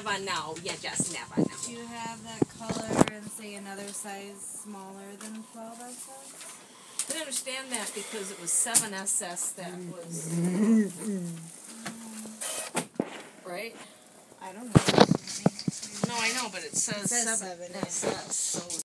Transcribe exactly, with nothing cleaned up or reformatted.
never know. You just never know. Do you have that color and say another size smaller than twelve S S? I didn't understand that because it was seven S S that was... right? I don't know. No, I know, but it says, It says seven seven, yeah. S S, so...